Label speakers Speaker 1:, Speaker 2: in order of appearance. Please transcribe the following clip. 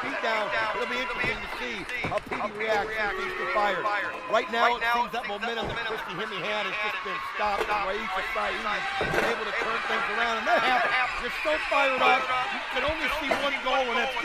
Speaker 1: beat down. It'll be interesting to see how Petey reacts if he's to fire. Right now, it seems that momentum that Christy Hemme had has just been stopped. Raisa Saeed been able to turn things around, and that happens. You're so fired up, you can only see one goal, and that's